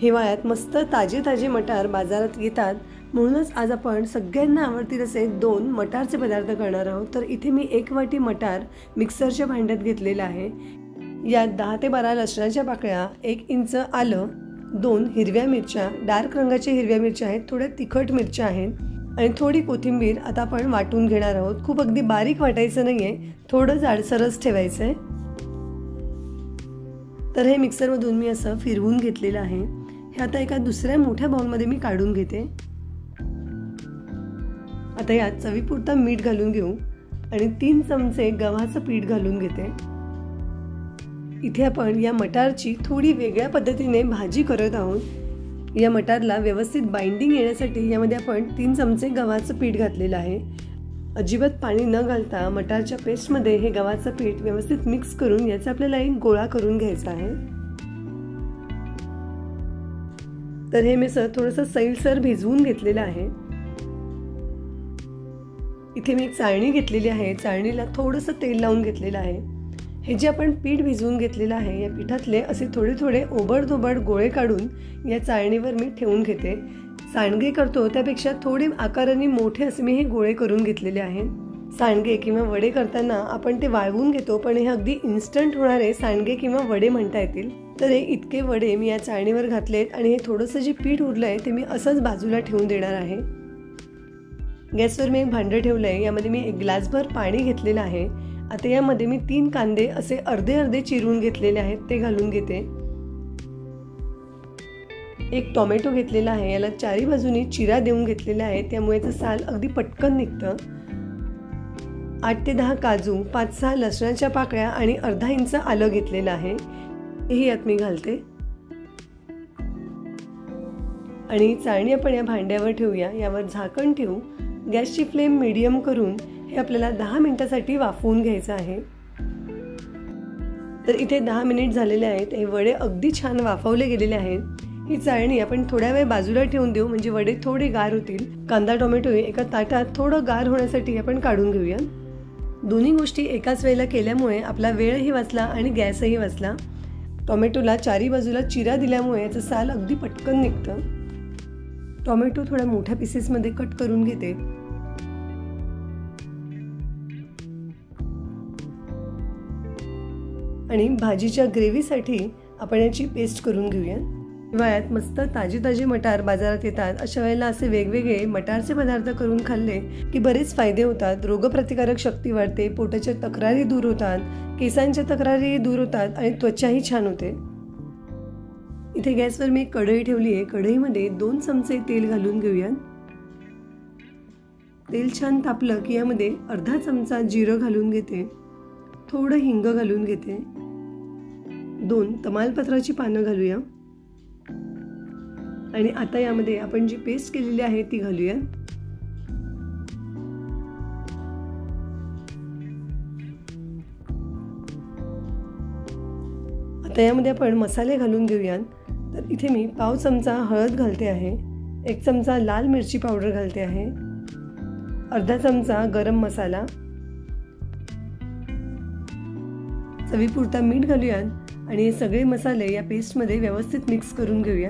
हिवाळ्यात मस्त ताजे ताजे मटार बाजारात येतात, म्हणूनच आज आपण सगळ्यांना आवडतील असे 2 मटारचे पदार्थ करणार आहोत। तर इथे मी 1 वाटी मटार मिक्सरच्या भांड्यात घेतलेला आहे। यात 10 ते 12 लसणाच्या पाकळ्या, 1 इंच आलं, 2 हिरव्या मिरच्या, डार्क रंगाच्या हिरव्या मिरच्या आहेत, थोड्या तिखट मिरच्या आहेत आणि थोडी कोथिंबीर आता आपण वाटून घेणार आहोत। खूप अगदी बारीक वाटायचं नाहीये, थोडं जाडसरच ठेवायचं आहे। तर हे मिक्सरमधून मी असं फिरवून घेतलेलं आहे। हे आता एका दुसऱ्या मोठ्या बाउलमध्ये मी काढून घेते। आता यात चवीपुरता मीठ घालून घेऊ आणि 3 चमचे गव्हाचं पीठ घालून घेते। इथे आपण या मटारची थोडी वेगळ्या पद्धतीने भाजी करत आहोत। या मटारला व्यवस्थित बाइंडिंग येण्यासाठी यामध्ये आपण 3 चमचे गव्हाचं पीठ घातलेलं आहे। अजिबात पाणी न घालता मटारच्या पेस्टमध्ये हे गव्हाचं पीठ व्यवस्थित मिक्स करून याचा आपल्याला एक गोळा करून घ्यायचा आहे। तर हे मी थोडंसं सैलसर भिजवून घेतलेलं आहे। इथे मी एक चाळणी घेतलेली आहे, चाळणीला थोडंसं तेल लावून घेतलेलं आहे। हे जे आपण पीठ भिजवून घेतलेलं आहे या पिठातले असे थोडे थोडे ओबडधोबड गोळे काढून या चाळणीवर मी ठेवून घेते। सांडगे करतो त्यापेक्षा थोडे आकाराने मोठे असे मी हे गोळे करून घेतलेले आहेत। सांडगे किंवा वडे करताना आपण ते वाळवून घेतो, पण हे अगदी इन्स्टंट होणारे सांडगे किंवा वडे म्हणता येतील। तर हे इतके वडे मी या चाळणीवर घातलेत आणि हे थोडंसं जे पीठ उरलंय ते मी असंच बाजूला ठेवून देणार आहे। गॅसवर मी एक भांडं ठेवलंय, यामध्ये मी 1 ग्लासभर पाणी घेतलेलं आहे। आता यामध्ये मी 3 कांदे असे अर्धे अर्धे चिरून घेतलेले आहेत, ते घालून घेते। 1 टोमॅटो घेतलेला आहे, याला चारी बाजूनी चिरा देऊन घेतलेला आहे, त्यामुळे याचं साल अगदी पटकन निघतं। 8 ते 10 काजू, 5-6 लसणाच्या पाकळ्या आणि अर्धा इंच आलं घेतलेलं आहे, हेही यात मी घालते। आणि चाळणी आपण या भांड्यावर ठेवूया, यावर झाकण ठेवू। गॅसची फ्लेम मीडियम करून हे आपल्याला 10 मिनिटांसाठी वाफवून घ्यायचं आहे। तर इथे 10 मिनिट झालेले आहेत, हे वडे अगदी छान वाफवले गेलेले आहेत। ही चाळणी आपण थोड्या वेळ बाजूला ठेवून देऊ, म्हणजे वडे थोडे गार होतील। कांदा टोमॅटो एका ताटात थोडं गार होण्यासाठी आपण काढून घेऊया। दोन्ही गोष्टी एकाच वेळेला केल्यामुळे आपला वेळही वाचला आणि गॅसही वाचला। टोमॅटोला चारी बाजूला चिरा दिल्यामुळे याचं साल अगदी पटकन निघतं। टोमॅटो थोड्या मोठ्या पीसेसमध्ये कट करून घेते। आणि भाजीच्या ग्रेव्हीसाठी आपण याची पेस्ट करून घेऊया। हिवाळ्यात मस्त ताजे ताजे मटार बाजारात येतात, अशा वेळेला असे वेगवेगळे मटारचे पदार्थ करून खाल्ले की बरेच फायदे होतात। रोगप्रतिकारक शक्ती वाढते, पोटाच्या तक्रारी दूर होतात, केसांच्या तक्रारी दूर होतात आणि त्वचाही छान होते। इथे गॅसवर मी एक कढई ठेवली आहे, कढईमध्ये 2 चमचे तेल घालून घेऊया। तेल छान तापलं की यामध्ये अर्धा चमचा जिरं घालून घेते, थोडं हिंग घालून घेते, 2 तमालपत्राची पानं घालूया आणि आता यामध्ये आपण जी पेस्ट केलेली आहे ती घालूया। आता यामध्ये आपण मसाले घालून घेऊया। तर इथे मी पाव चमचा हळद घालते आहे, 1 चमचा लाल मिरची पावडर घालते आहे, अर्धा चमचा गरम मसाला, चवीपुरता मीठ घालूया आणि हे सगळे मसाले या पेस्टमध्ये व्यवस्थित मिक्स करून घेऊया।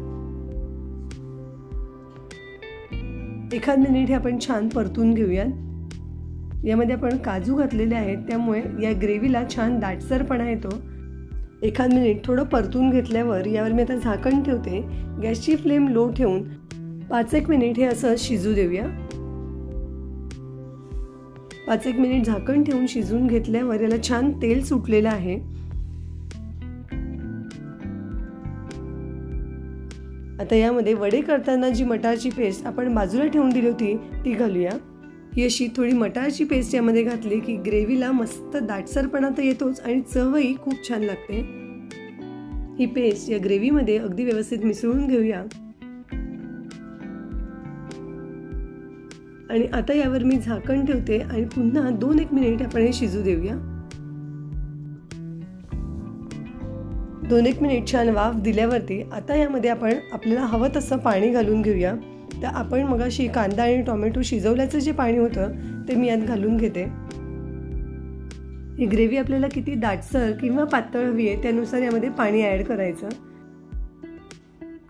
1 मिनिट हे आपण छान परतून घेऊया। यामध्ये आपण काजू घातलेले आहेत, त्यामुळे या ग्रेव्हीला छान दाटसरपणा येतो। 1 मिनिट थोडं परतून घेतल्यावर यावर मी आता झाकण ठेवते। गॅसची फ्लेम लो ठेवून 5-1 मिनिट हे असं शिजू देऊया। 5-1 मिनिट झाकण ठेवून शिजून घेतल्यावर याला छान तेल सुटलेलं आहे। आता यामध्ये वडे करताना जी मटारची पेस्ट आपण बाजूला ठेवून दिली होती ती घालूया। ही अशी थोडी मटारची पेस्ट यामध्ये घातली की ग्रेव्हीला मस्त दाटसरपणा तर येतोच आणि चवही खूप छान लागते। ही पेस्ट या ग्रेव्हीमध्ये अगदी व्यवस्थित मिसळून घेऊया आणि आता यावर मी झाकण ठेवते आणि पुन्हा 2-1 मिनिट आपण हे शिजू देऊया। 2-1 मिनिट छान वाफ दिल्यावरती आता यामध्ये आपण आपल्याला हवं तसं पाणी घालून घेऊया। तर आपण मगाशी कांदा आणि टोमॅटो शिजवल्याचं जे पाणी होतं ते मी यात घालून घेते। ही ग्रेव्ही आपल्याला किती दाटसर किंवा पातळ हवी आहे त्यानुसार यामध्ये पाणी ॲड करायचं।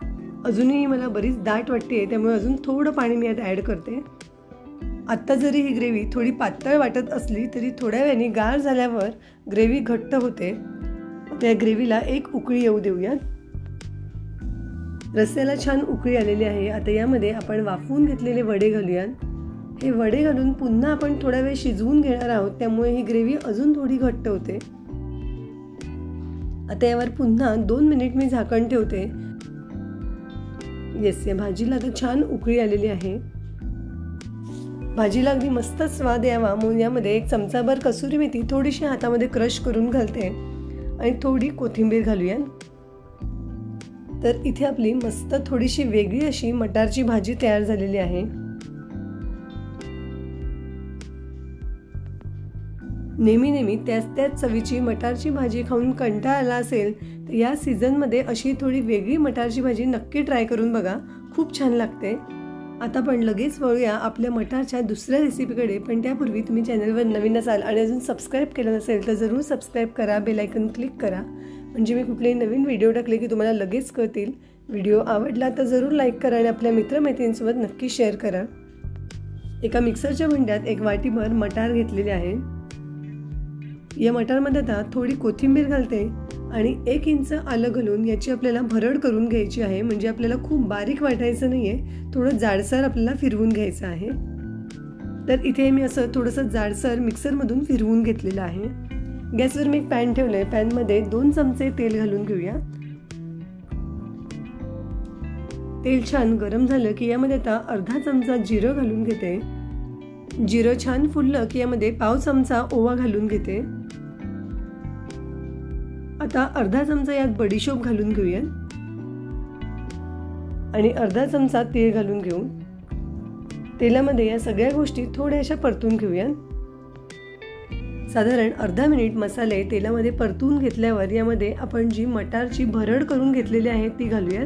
अजूनही मला बरीच दाट वाटते, त्यामुळे अजून थोडं पाणी मी यात ॲड करते. आत्ता जरी ही ग्रेव्ही थोडी पातळ वाटत असली तरी थोड्या वेळाने गार झाल्यावर ग्रेव्ही घट्ट होते. त्या ग्रेव्हीला एक उकळी येऊ देऊयात. रस्स्याला छान उकळी आलेली आहे. आता यामध्ये आपण वाफवून घेतलेले वडे घालूयात. हे वडे घालून पुन्हा आपण थोडा वेळ शिजवून घेणार आहोत, त्यामुळे ही ग्रेव्ही अजून थोडी घट्ट होते. आता यावर पुन्हा 2 मिनिट मी झाकण ठेवते. या भाजीला आता छान उकळी आलेली आहे. भाजीला अगदी मस्त स्वाद यावा म्हणून यामध्ये 1 चमचाभर कसुरी मेथी थोडीशी हातामध्ये क्रश करून घालते आणि थोडी कोथिंबीर घालूया. तर इथे आपली मस्त थोडीशी वेगळी अशी मटारची भाजी तयार झालेली आहे. नेहमी त्याच चवीची मटारची भाजी खाऊन कंटाळा आला असेल तर या सीझनमध्ये अशी थोडी वेगळी मटारची भाजी नक्की ट्राय करून बघा, खूप छान लागते. आता आपण लगेच वळूया आपल्या मटारच्या दुसऱ्या रेसिपीकडे. पण त्यापूर्वी तुम्ही चॅनलवर नवीन असाल आणि अजून सबस्क्राईब केलं नसेल तर जरूर सबस्क्राईब करा, बेल आयकॉन क्लिक करा, म्हणजे मी कुठलेही नवीन व्हिडिओ टाकले की तुम्हाला लगेच कळतील. व्हिडिओ आवडला तर जरूर लाईक करा आणि आपल्या मित्रमैत्रिणींसोबत नक्की शेअर करा. एका मिक्सरच्या भांड्यात 1 वाटीभर मटार घेतलेले आहे. या मटारमध्ये आता थोडी कोथिंबीर घालते आणि 1 इंच आलं घालून याची आपल्याला भरड करून घ्यायची आहे. म्हणजे आपल्याला खूप बारीक वाटायचं नाही आहे, थोडं जाडसर आपल्याला फिरवून घ्यायचं आहे. तर इथे मी असं थोडंसं जाडसर मिक्सरमधून फिरवून घेतलेलं आहे. गॅसवर मी एक पॅन ठेवलं आहे. पॅनमध्ये 2 चमचे तेल घालून घेऊया. तेल छान गरम झालं की यामध्ये आता अर्धा चमचा जिरं घालून घेते. जिरं छान फुललं की यामध्ये पाव चमचा ओवा घालून घेते. आता अर्धा चमचा यात बडीशोप घालून घेऊया आणि अर्धा चमचा तीळ घालून घेऊ. तेलामध्ये या सगळ्या गोष्टी थोड्याशा परतून घेऊया. साधारण अर्धा मिनिट मसाले तेलामध्ये परतून घेतल्यावर यामध्ये आपण जी मटारची भरड करून घेतलेली आहे ती घालूया.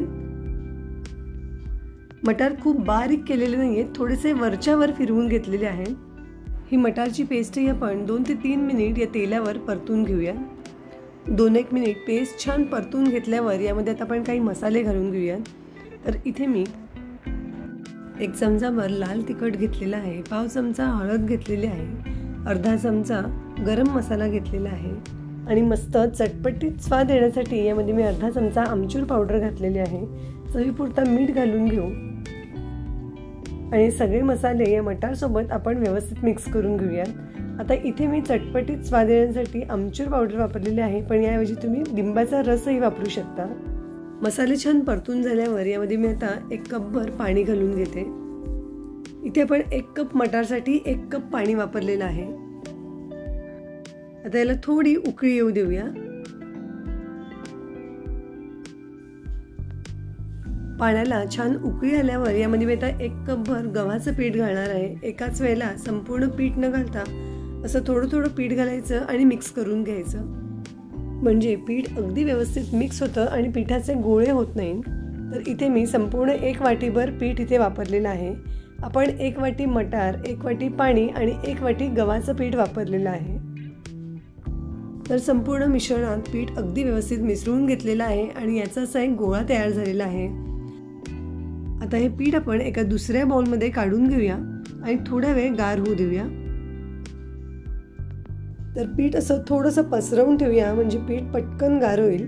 मटार खूप बारीक केलेले नाहीये, थोडेसे वरच्यावर फिरवून घेतलेले आहे. ही मटारची पेस्टही आपण 2 ते 3 मिनिट या तेलावर परतून घेऊया. 2-1 मिनिट पेस्ट छान परतून घेतल्यावर यामध्ये आता आपण काही मसाले घालून घेऊया. तर इथे मी 1 चमचाभर लाल तिखट घेतलेला आहे, पाव चमचा हळद घेतलेली आहे, अर्धा चमचा गरम मसाला घेतलेला आहे आणि मस्त चटपटीत स्वाद येण्यासाठी यामध्ये मी अर्धा चमचा आमचूर पावडर घातलेली आहे. चवीपुरता मीठ घालून घेऊ आणि सगळे मसाले या मटारसोबत आपण व्यवस्थित मिक्स करून घेऊया. आता इथे मी चटपटीत स्वाद येण्यासाठी आमचूर पावडर वापरलेली आहे, पण याऐवजी तुम्ही लिंबाचा रसही वापरू शकता. मसाले छान परतून झाल्यावर यामध्ये मी आता 1 कपभर पाणी घालून घेते. इथे आपण 1 कप मटारसाठी 1 कप पाणी वापरलेलं आहे. आता याला थोडी उकळी येऊ देऊया. पाण्याला छान उकळी आल्यावर यामध्ये मी आता 1 कपभर गव्हाचं पीठ घालणार आहे. एकाच वेळेला संपूर्ण पीठ न घालता असं थोडं पीठ घालायचं आणि मिक्स करून घ्यायचं, म्हणजे पीठ अगदी व्यवस्थित मिक्स होतं आणि पिठाचे गोळे होत नाहीत. तर इथे मी संपूर्ण 1 वाटीभर पीठ इथे वापरलेलं आहे. आपण 1 वाटी मटार, 1 वाटी पाणी आणि 1 वाटी गव्हाचं पीठ वापरलेलं आहे. तर संपूर्ण मिश्रणात पीठ अगदी व्यवस्थित मिसळून घेतलेलं आहे आणि याचा असा एक गोळा तयार झालेला आहे. आता हे पीठ आपण एका दुसऱ्या बाउलमध्ये काढून घेऊया आणि थोडा वेळ गार होऊ देऊया. तर पीठ असं थोडंसं पसरवून ठेवूया, म्हणजे पीठ पटकन गार होईल.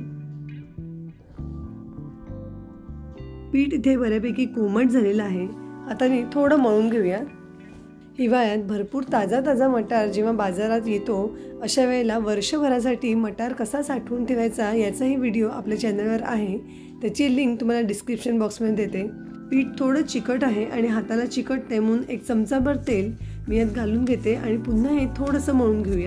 पीठ इथे बऱ्यापैकी कोमट झालेलं आहे. आता मी थोडं मळून घेऊया. हिवाळ्यात भरपूर ताजा मटार जेव्हा बाजारात येतो अशा वेळेला वर्षभरासाठी मटार कसा साठवून ठेवायचा याचाही व्हिडिओ आपल्या चॅनलवर आहे. त्याची लिंक तुम्हाला डिस्क्रिप्शन बॉक्समध्ये देते. पीठ थोडं चिकट आहे आणि हाताला चिकटते म्हणून 1 चमचाभर तेल मी यात घालून घेते आणि पुन्हा हे थोडंसं मळून घेऊया.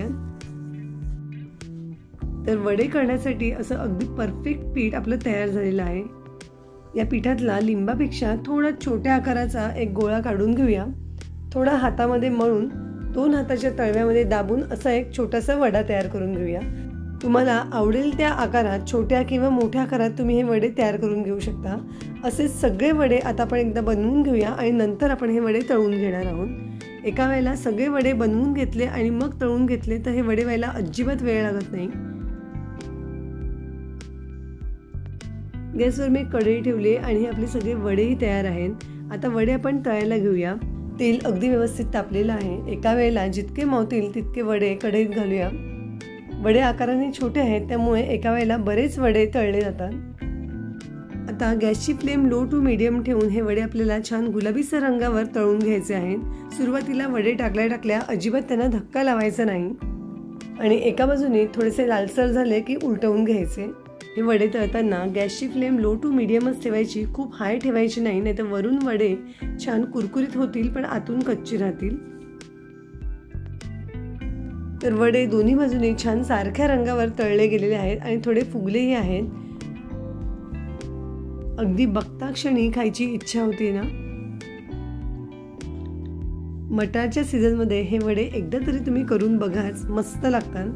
तर वडे करण्यासाठी असं अगदी परफेक्ट पीठ आपलं तयार झालेलं आहे. या पिठातला लिंबापेक्षा थोडा छोट्या आकाराचा एक गोळा काढून घेऊया. थोडा हातामध्ये मळून 2 हाताच्या तळव्यामध्ये दाबून असा एक छोटासा वडा तयार करून घेऊया. तुम्हाला आवडेल त्या आकारात, छोट्या किंवा मोठ्या आकारात तुम्ही हे वडे तयार करून घेऊ शकता. असे सगळे वडे आता आपण एकदा बनवून घेऊया आणि नंतर आपण हे वडे तळून घेणार आहोत. एका वेळेला सगळे वडे बनवून घेतले आणि मग तळून घेतले तर हे वडे व्हायला अजिबात वेळ लागत नाही. गॅसवर मी कढई ठेवली आणि आपले सगळे वडेही तयार आहेत। आता वडे आपण तळायला घेऊया। तेल अगदी व्यवस्थित तापलेलं आहे। एका वेळेला जितके मावतील तितके वडे कढईत घालूया। वडे आकाराने छोटे आहेत त्यामुळे एका वेळेला बरेच वडे तळले जातात। आता गॅसची फ्लेम लो टू मीडियम ठेवून हे वडे आपल्याला छान गुलाबीसर रंगावर तळून घ्यायचे आहेत। सुरुवातीला वडे टाकल्या अजिबात त्यांना धक्का लावायचा नाही आणि एका बाजूने थोडेसे लालसर झाले की उलटवून घ्यायचे। हे वडे तळताना गॅसची फ्लेम लो टू मीडियमच ठेवायची, खूप हाय ठेवायची नाही, नाहीतर वरून वडे छान कुरकुरीत होतील पण आतून कच्चे राहतील। तर वडे दोन्ही बाजूने छान सारख्या रंगावर तळले गेलेले आहेत आणि थोडे फुगलेही आहेत। अगदी बघता क्षणी खायची इच्छा होती ना। मटारच्या सीझनमध्ये हे वडे एकदा तरी तुम्ही करून बघाच, मस्त लागतात।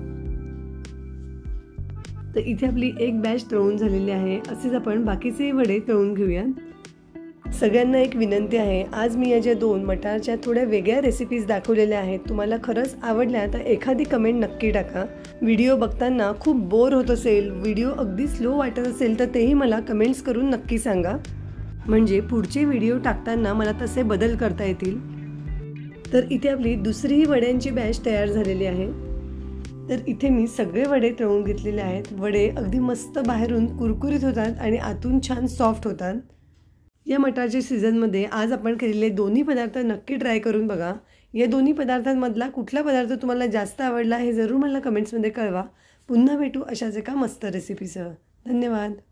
तर इथे आपली एक बॅच तळून झालेली आहे। असेच आपण बाकीचे वडे तळून घेऊया। सगळ्यांना एक विनंती आहे, आज मी या ज्या 2 मटारच्या थोड्या वेगळ्या रेसिपीज दाखवलेल्या आहेत, तुम्हाला खरंच आवडल्या तर एखादी कमेंट नक्की टाका। व्हिडिओ बघताना खूप बोर होत असेल, व्हिडिओ अगदी स्लो वाटत असेल तर तेही मला कमेंट्स करून नक्की सांगा, म्हणजे पुढचे व्हिडिओ टाकताना मला तसे बदल करता येतील। तर इथे आपली दुसरीही वड्यांची बॅच तयार झालेली आहे। तर इथे मी सगळे वडे तळून घेतलेले आहेत। वडे अगदी मस्त बाहेरून कुरकुरीत होतात आणि आतून छान सॉफ्ट होतात। या मटारच्या सीझनमध्ये आज आपण केलेले दोन्ही पदार्थ नक्की ट्राय करून बघा। या दोन्ही पदार्थांमधला कुठला पदार्थ तुम्हाला जास्त आवडला हे जरूर मला कमेंट्समध्ये कळवा। पुन्हा भेटू अशाच एका मस्त रेसिपीसह। धन्यवाद।